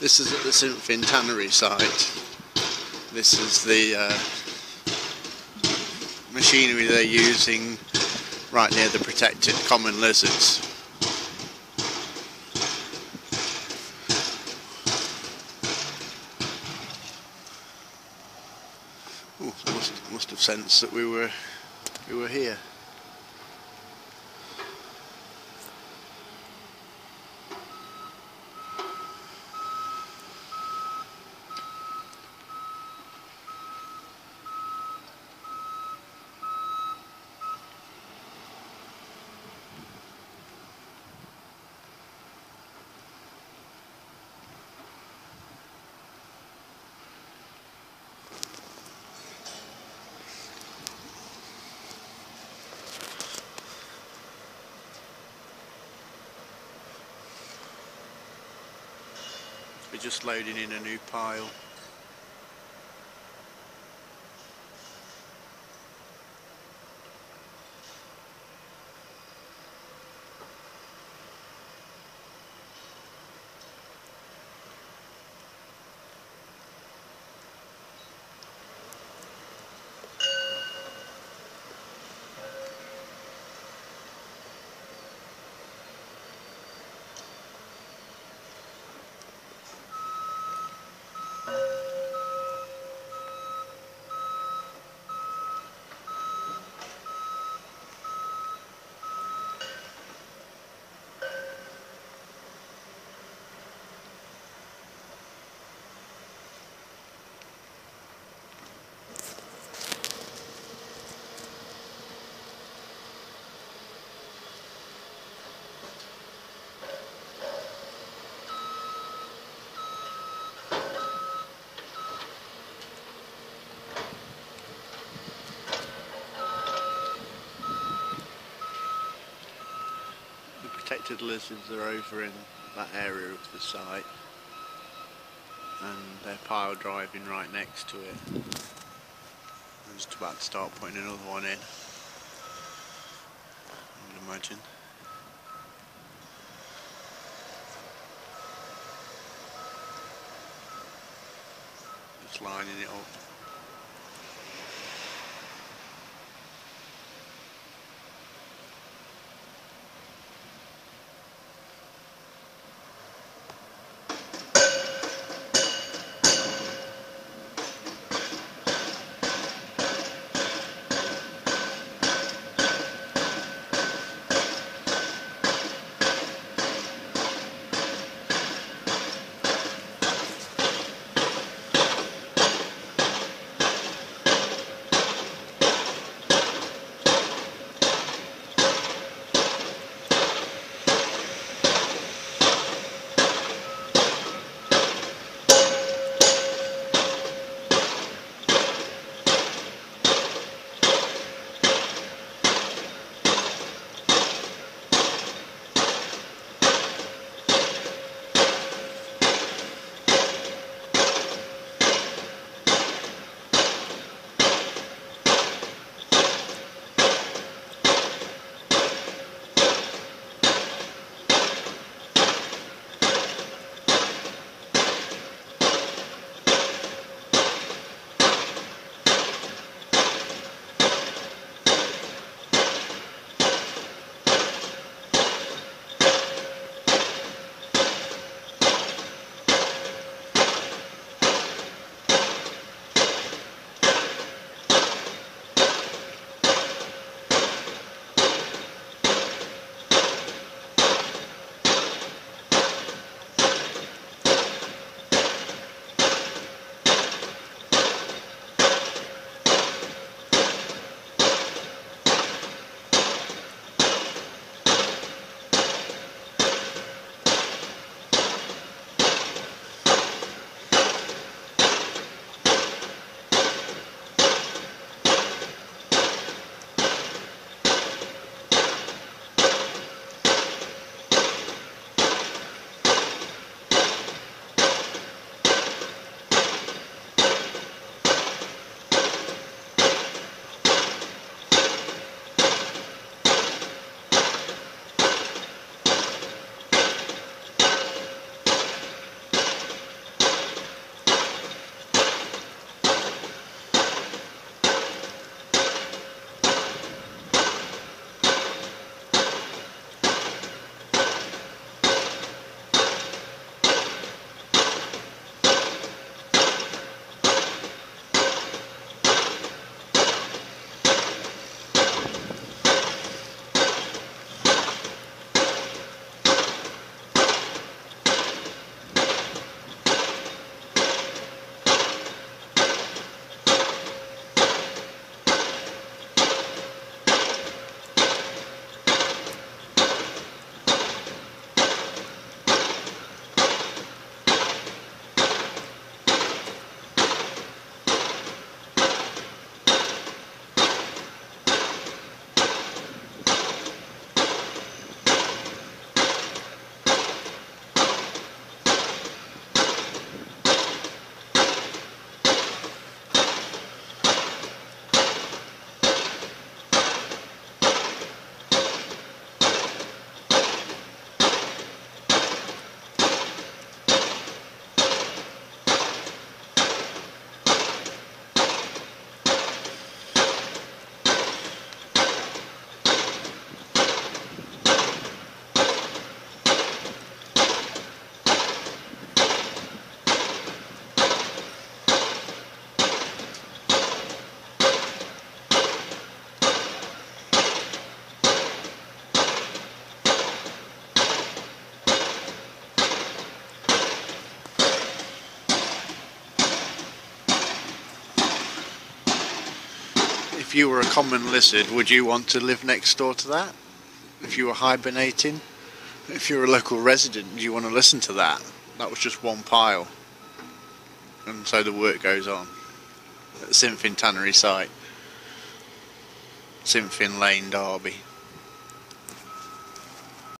This is at the St Finn Tannery site. This is the machinery they're using right near the protected common lizards. Ooh, must have sensed that we were here. We're just loading in a new pile. Protected lizards are over in that area of the site, and they're pile driving right next to it. I'm just about to start putting another one in, I would imagine. Just lining it up. if you were a common lizard, would you want to live next door to that? If you were hibernating? If you're a local resident, do you want to listen to that? That was just one pile. And so the work goes on at the Synfin Tannery site. Synfin Lane, Derby.